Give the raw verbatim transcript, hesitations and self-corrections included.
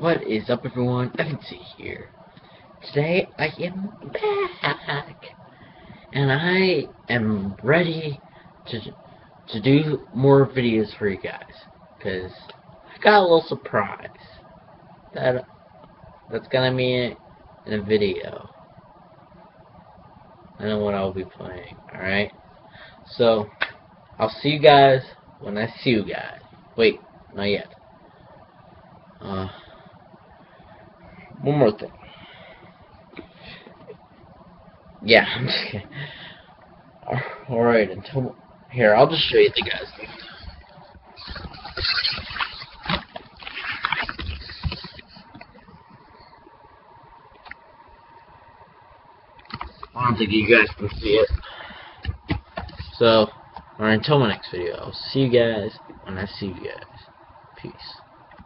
What is up, everyone? Evansy here. Today I am back, and I am ready to to do more videos for you guys, because I got a little surprise that that's gonna be in a video. I know what I'll be playing. All right, so I'll see you guys when I see you guys. Wait, not yet. Uh. One more thing. Yeah, I'm just kidding. Alright, until... Here, I'll just show you the guys. I don't think you guys can see it. So, alright, until my next video, I'll see you guys when I see you guys. Peace.